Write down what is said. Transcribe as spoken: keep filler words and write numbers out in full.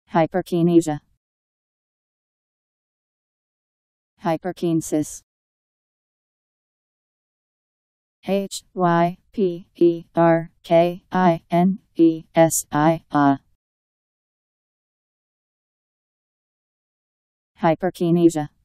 Hyperkinesia. Hyperkinesis. H Y P E R K I N E S I A. Hyperkinesia.